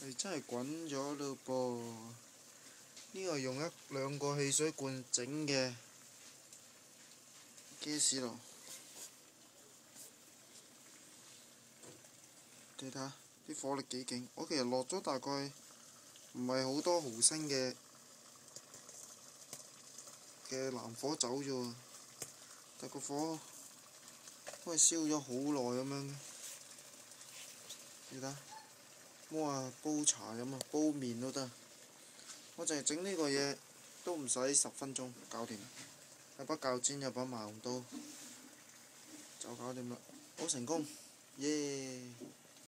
係真係滾咗嘞噃！呢個用兩個汽水罐整嘅雞屎爐，你睇下啲火力幾勁！我其實落咗大概唔係好多毫升嘅藍火酒啫喎，但個火好似燒咗好耐咁樣嘅。你睇下，摸下煲茶咁啊，煲麵都得。我淨係整呢個嘢都唔使10分鐘搞掂，有把鉸剪有把麻紅刀就搞掂啦，好成功，耶！